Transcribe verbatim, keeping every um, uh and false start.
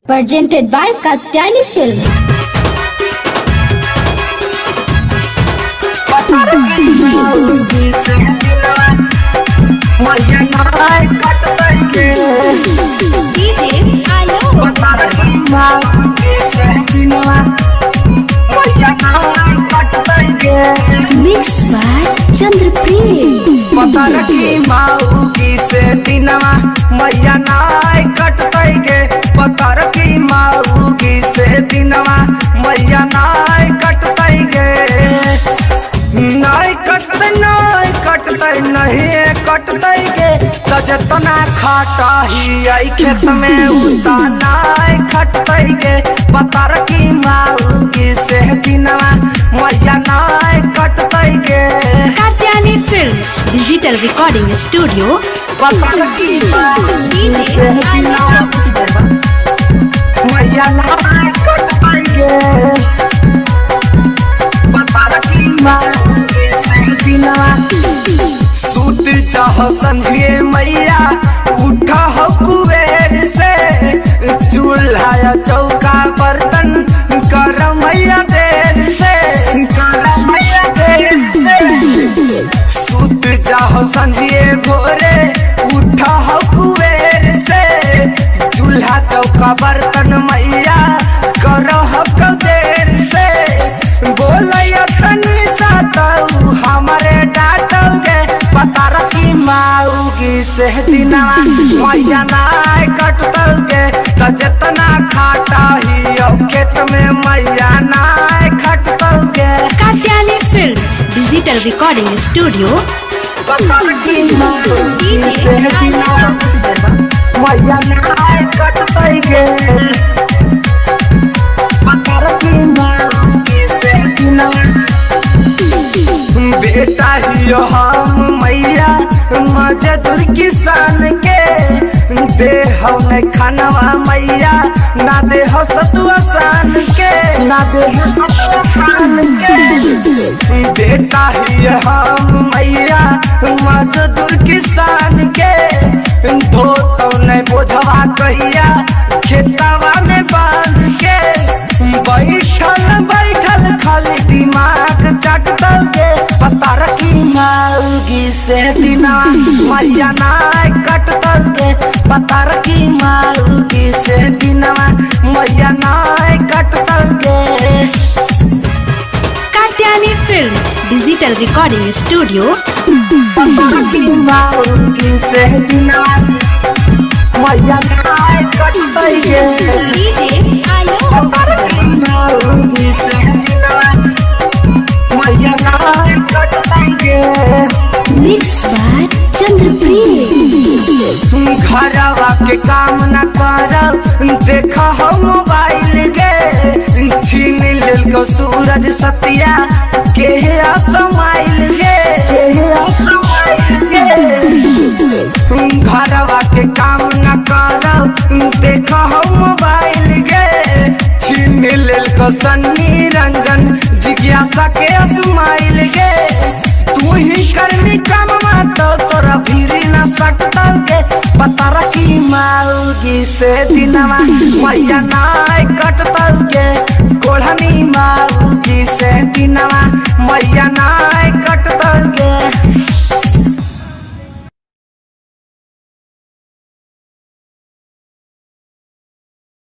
Presented by Katyani Films. Mixed by Chandrapreet. पता रखी माऊ की से दिनवा मैया नाय कटतई गे। पता रखी माऊ की से दिनवा मैया नाय कटतई गे। नाय कटतई नाय कटतई नहीं कटतई गे। तजना खाटा ही आई खेत में उता नाय खटतई गे। पता रखी माऊ की से दिनवा मैया नाय कटतई गे। Katyani Films Digital Recording Studio. पता रखी माऊ की से दिनवा मैया नाय कटतई गे। पता रखी माऊ की से दिनवा सूत चाह संझिए मैया उठा हो कुबेर से। चूल्हा या चौका बर्तन कर मैया देर से कर मैया देर से। सूत चाह संझिए भोरे उठा हो कुबेर से। चूल्हा चौका बर्तन मैया कर हो देर से। बोलैया तनी सातऊ हमारे डांटोगे। पता रखी माऊगी से दिनवा मैया नाय कटतोगे। जितना खाटा ही खेत में मैया नाय खटतोगे। Katyani Films Digital Recording Studio. पता रखी माऊगी से दिनवा मैया नाय कटतोगे। पता रखी माऊगी से दिनवा बेटा ही हम मैया मजदूर किसान के। दे हो न खानवा मैया ना दे हो सतुआ सान के ना दे हो सतुआ सान के। बेटा ही हम मैया मजदूर किसान के। धो तो न बोझवा कहिया खेतवा में बांध के। बैठल बैठल खाली दिमाग चटतोगे। पता रखी माऊगी से दिनवा मैया नाय कटतोगे। पता रखी माऊगी से दिनवा मैया नाय कटतोगे। Katyani Film Digital Recording Studio. पता रखी माऊगी से दिनवा मैया नाय कटतोगे। पता रखी माऊगी से दिनवा मैया नाय कटतोगे। Mixed by Chandrapreet. घरवा के काम न कर देखा हो मोबाइल गे। छीन लेल को सूरज सतिया के समाइल गे समाइल गे। घरवा के काम न कर देखा हो मोबाइल गे। छीन लेल को सन्नी रंजन जिज्ञासा के समाइल गे। तू ही करनी काम तो तोरा भीरी न सकतोगे। पता रखी माऊगी से दिनवा मैया नाय कटतोगे। कोढ़नी माऊगी से दिनवा मैया नाय